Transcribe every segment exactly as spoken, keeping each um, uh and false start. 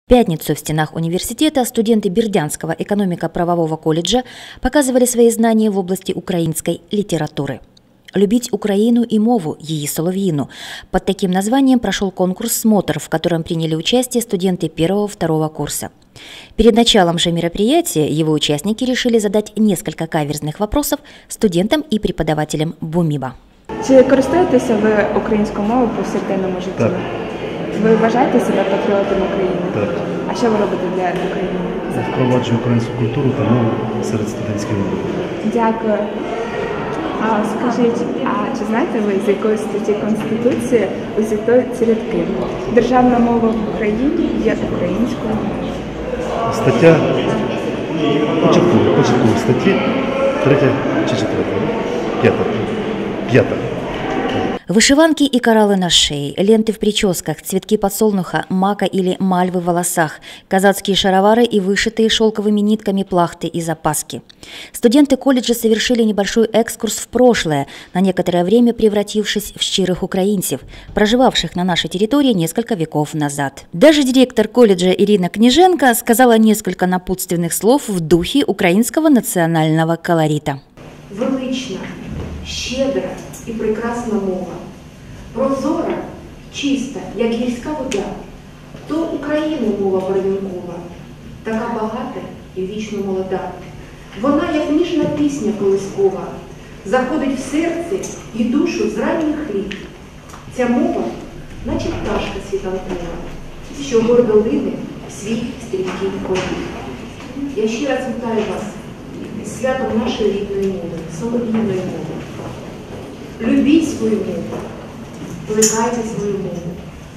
В пятницу в стенах университета студенты Бердянского экономико-правового колледжа показывали свои знания в области украинской литературы. «Любить Украину и мову, її соловьину». Под таким названием прошел конкурс «Смотр», в котором приняли участие студенты первого-второго курса. Перед началом же мероприятия его участники решили задать несколько каверзных вопросов студентам и преподавателям БУМІБа. Чи користуєтеся ви українською мовою в повсякденному житті? Так. Ви вважаєте себе патріотом України? Так. А що ви робите для України? Впроваджую українську культуру та мову серед студентської мови. Дякую. А скажіть, а чи знаєте ви, з якої статті Конституції узято ці рядки? Державна мова в Україні є українською. Стаття початкова, початкова статті, третя чи четверта? П'ята. П'ята. Вышиванки и кораллы на шее, ленты в прическах, цветки подсолнуха, мака или мальвы в волосах, казацкие шаровары и вышитые шелковыми нитками плахты и запаски. Студенты колледжа совершили небольшой экскурс в прошлое, на некоторое время превратившись в щирых украинцев, проживавших на нашей территории несколько веков назад. Даже директор колледжа Ирина Княженко сказала несколько напутственных слов в духе украинского национального колорита. Велична, щедра і прекрасна мова, прозора, чиста, як гірська вода, то України мова барвінкова, така багата і вічно молода. Вона, як ніжна пісня колискова, заходить в серце і душу з ранніх літ. Ця мова, наче пташка світанкова, що гордо лине свій стрімкий політ. Я ще раз вітаю вас з святом нашої рідної мови, солов'їної мови. Любіть свою мову, плекайте свою мову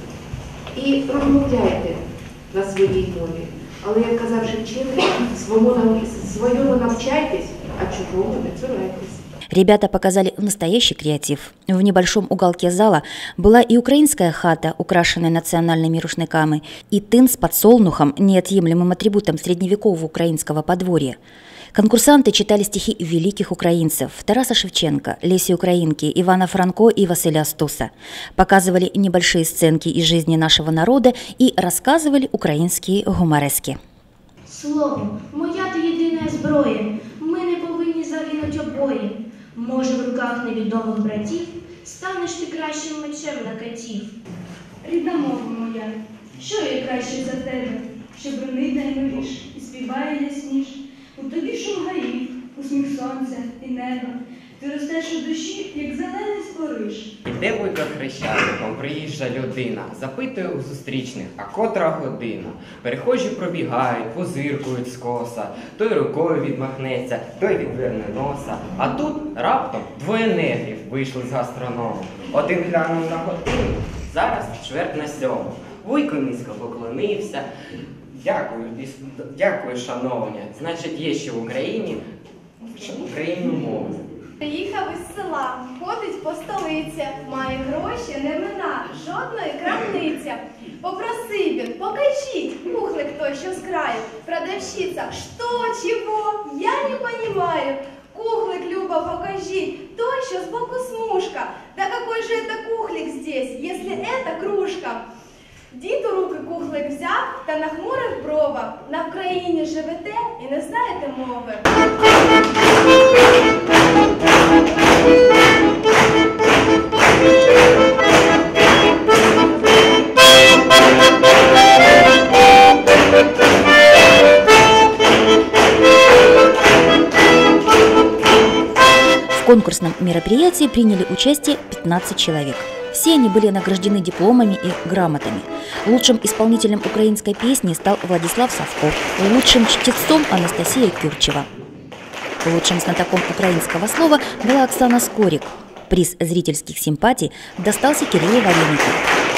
і розмовляйте на своїй мові. Але, як казав Шевченко, своєму навчайтесь, а чужого не цурайтесь. Ребята показали настоящий креатив. В небольшом уголке зала была и украинская хата, украшенная национальными рушниками, и тын с подсолнухом, неотъемлемым атрибутом средневекового украинского подворья. Конкурсанты читали стихи великих украинцев Тараса Шевченко, Леси Украинки, Ивана Франко и Василя Стуса. Показывали небольшие сценки из жизни нашего народа и рассказывали украинские гуморески. Слово, моя ти єдина зброя, ми не повинні загинуть обоє. Може, в руках невідомих братів станеш ти кращим мечем на катів. Рідна мова моя, що є краще за тебе, що бронить наймиліш і співає ясніш. У тобі шум гаїв, усміх сонця і неба. Ти ростеш у душі, як зелений спориш. Іде вуйка хрещатиком, приїжджа людина, запитує у зустрічних, а котра година. Перехожі пробігають, позиркують скоса, той рукою відмахнеться, той відверне носа. А тут раптом двоє негрів вийшли з гастроному. Один глянув на годину, зараз чверть на сьому. Вуйко низько поклонився. Дякую, дякую, шановні. Значить, є ще в Україні Україну мову. Приїхав із села, ходить по столиці, має гроші, не мина, жодної крамниця. Попросив він, покажіть, кухлик той, що з краю. Продавщиця, що, чого, я не понимаю. Кухлик, Люба, покажіть, той, що збоку смужка. Да какой же это кухлик здесь, если это кружка? Дід у руки кухлик взяв та нахмурив брова. На Вкраїні живете і не знаєте мови. В конкурсном мероприятии приняли участие пятнадцать человек. Все они были награждены дипломами и грамотами. Лучшим исполнителем украинской песни стал Владислав Савков, лучшим чтецом Анастасия Кюрчева. Лучшим знатоком украинского слова была Оксана Скорик. Приз зрительских симпатий достался Кириллу Варенику.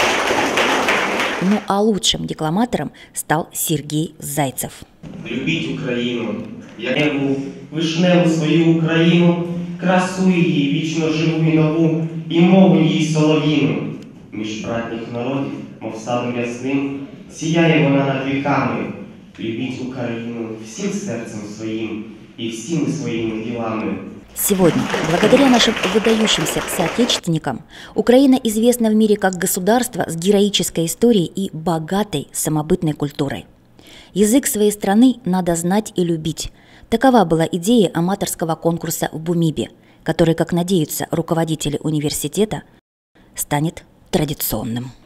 Ну а лучшим декламатором стал Сергей Зайцев. Любіть Україну, яневу, вишневу свою Україну, красу її, вічно живу і нову, і мову її солов'їну. Між братніх народів, мов садом ясним, сіяє вона над віками. Любіть Україну всім серцем своїм і всіми своїми ділами. Сегодня, благодаря нашим выдающимся соотечественникам, Украина известна в мире как государство с героической историей и богатой самобытной культурой. Язык своей страны надо знать и любить. Такова была идея аматорского конкурса в Бумибе, который, как надеются руководители университета, станет традиционным.